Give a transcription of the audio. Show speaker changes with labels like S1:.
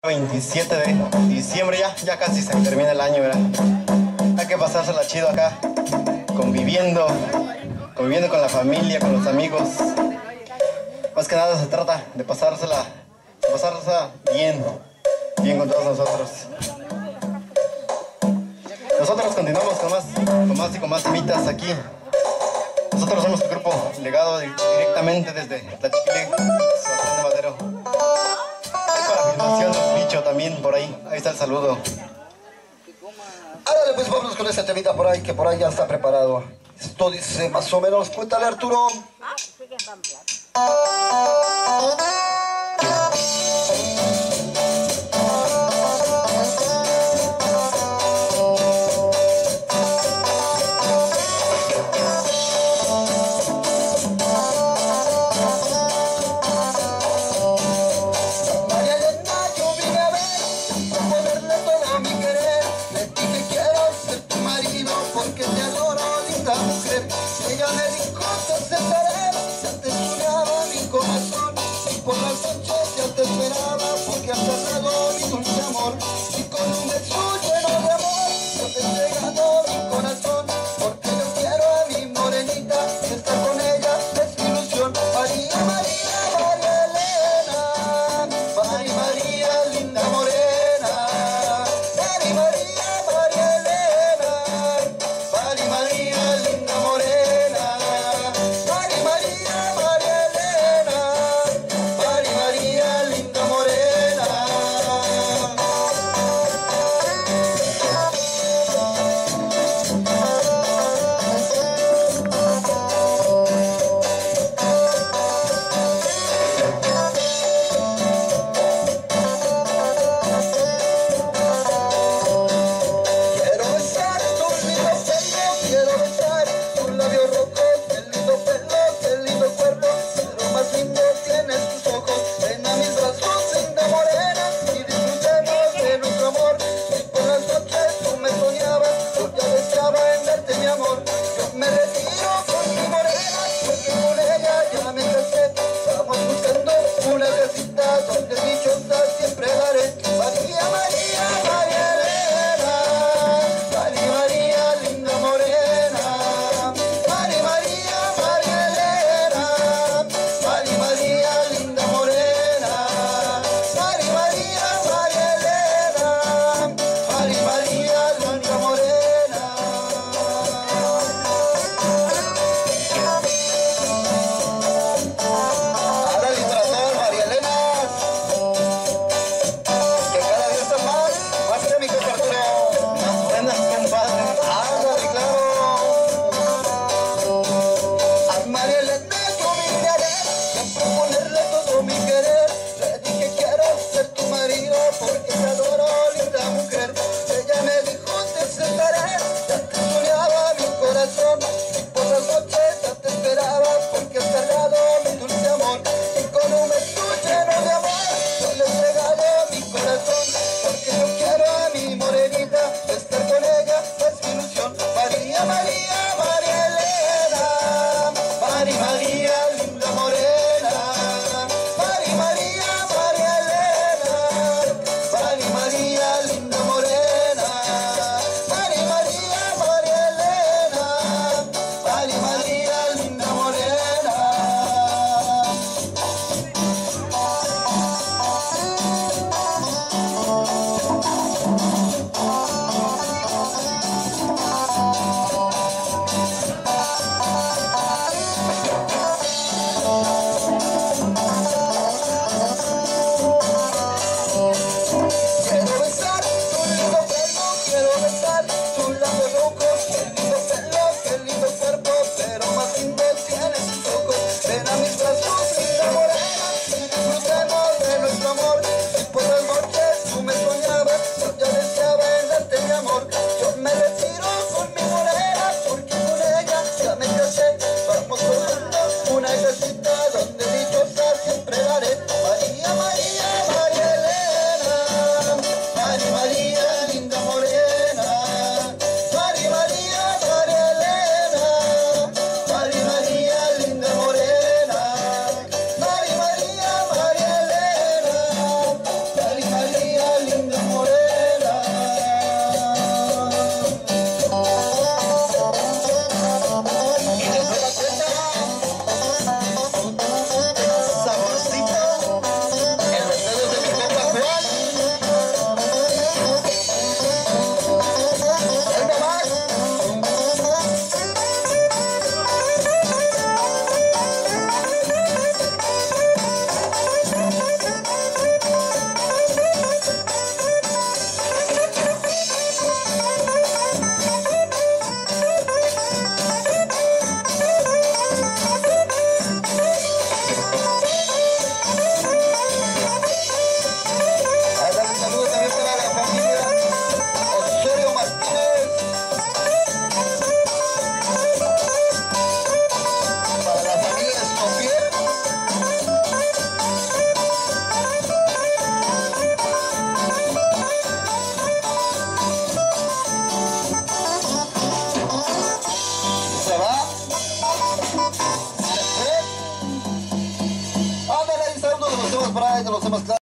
S1: 27 de diciembre, ya casi se termina el año, ¿verdad? Hay que pasársela chido acá, conviviendo con la familia, con los amigos. Más que nada se trata de pasársela bien con todos nosotros. Nosotros continuamos con más temitas aquí. Nosotros somos el grupo Legado directamente desde Tlachiquile, San de Madero. Hay para filmación del bicho también por ahí. Ahí está el saludo.
S2: Árale, pues vámonos con esta temita por ahí, que por ahí ya está preparado. Esto dice más o menos, cuéntale Arturo.
S3: Ella me dijo cosas de saber, se te soñaba mi corazón y por las
S2: por ahí de los demás.